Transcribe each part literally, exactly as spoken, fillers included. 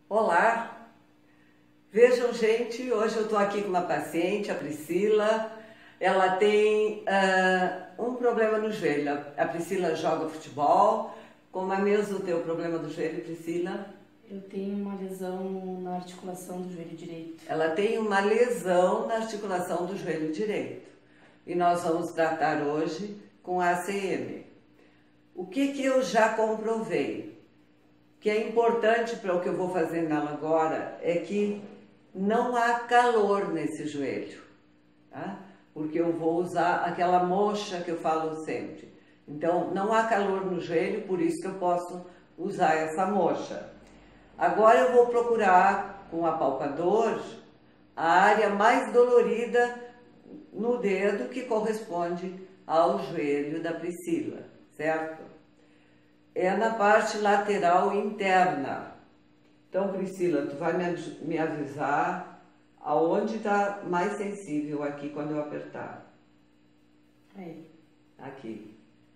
Olá! Vejam, gente, hoje eu estou aqui com uma paciente, a Priscila. Ela tem uh, um problema no joelho. A Priscila joga futebol. Como é mesmo o teu problema do joelho, Priscila? Eu tenho uma lesão na articulação do joelho direito. Ela tem uma lesão na articulação do joelho direito. E nós vamos tratar hoje com a A C M. O que que eu já comprovei? Que é importante para o que eu vou fazer nela agora é que não há calor nesse joelho, tá? Porque eu vou usar aquela moxa que eu falo sempre. Então, não há calor no joelho, por isso que eu posso usar essa moxa. Agora eu vou procurar com o apalpador a área mais dolorida no dedo que corresponde ao joelho da Priscila, certo? É na parte lateral interna. Então, Priscila, tu vai me avisar aonde está mais sensível aqui quando eu apertar. Aí. Aqui.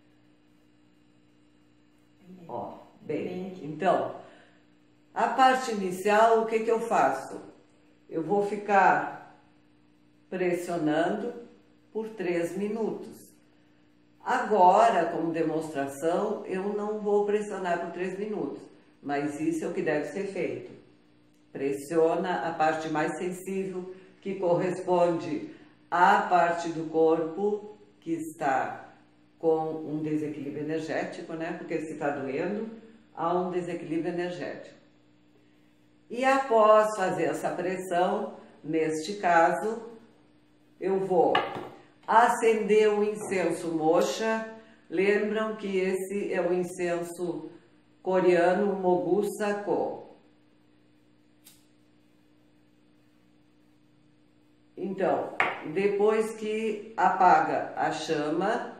Aí. Ó, bem. Bem aqui. Então, a parte inicial, o que que eu faço? Eu vou ficar pressionando por três minutos. Agora, como demonstração, eu não vou pressionar por três minutos, mas isso é o que deve ser feito. Pressiona a parte mais sensível, que corresponde à parte do corpo que está com um desequilíbrio energético, né? Porque se está doendo, há um desequilíbrio energético. E após fazer essa pressão, neste caso, eu vou acender o incenso moxa. Lembram que esse é o incenso coreano Mogu Sako. Então, depois que apaga a chama,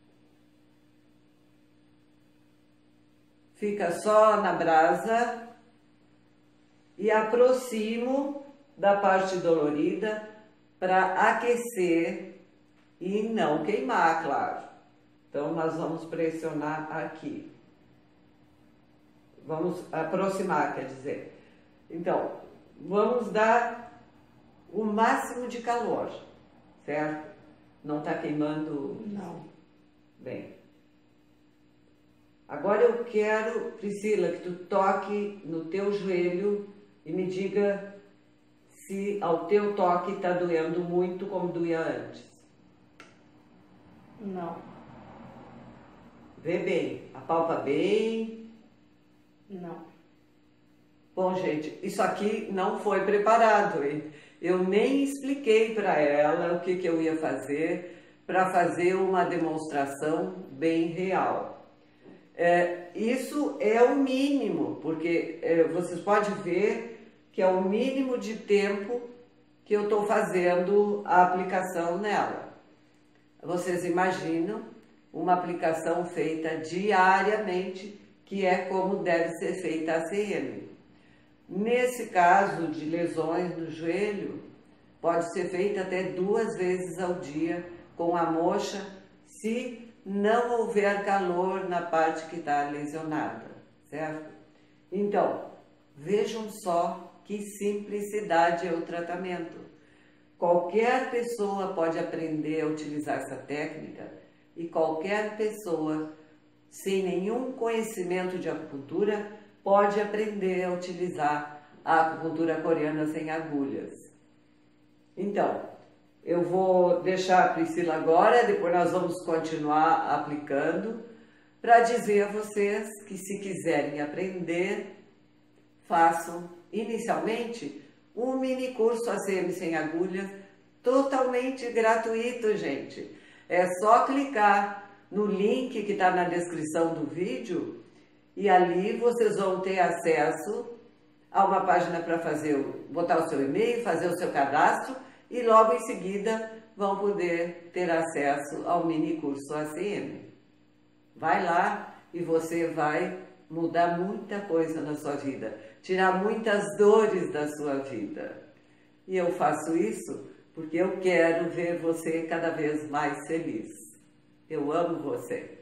fica só na brasa e aproximo da parte dolorida para aquecer e não queimar, claro. Então, nós vamos pressionar aqui. Vamos aproximar, quer dizer. Então, vamos dar o máximo de calor, certo? Não está queimando? Não. Bem. Agora eu quero, Priscila, que tu toque no teu joelho e me diga se ao teu toque está doendo muito como doía antes. Não. Vê bem, apalpa bem. Não. Bom, gente, isso aqui não foi preparado, hein? Eu nem expliquei para ela o que, que eu ia fazer para fazer uma demonstração bem real. É, isso é o mínimo, porque é, vocês podem ver que é o mínimo de tempo que eu estou fazendo a aplicação nela. Vocês imaginam uma aplicação feita diariamente, que é como deve ser feita a A C M. Nesse caso de lesões no joelho, pode ser feita até duas vezes ao dia com a moxa, se não houver calor na parte que está lesionada, certo? Então, vejam só que simplicidade é o tratamento. Qualquer pessoa pode aprender a utilizar essa técnica e qualquer pessoa sem nenhum conhecimento de acupuntura pode aprender a utilizar a acupuntura coreana sem agulhas. Então, eu vou deixar a Priscila agora, depois nós vamos continuar aplicando, para dizer a vocês que se quiserem aprender, façam inicialmente um mini curso A C M sem agulhas, totalmente gratuito, gente. É só clicar no link que está na descrição do vídeo e ali vocês vão ter acesso a uma página para fazer, botar o seu e-mail, fazer o seu cadastro e logo em seguida vão poder ter acesso ao mini curso A C M. Vai lá e você vai mudar muita coisa na sua vida, tirar muitas dores da sua vida. E eu faço isso porque eu quero ver você cada vez mais feliz. Eu amo você.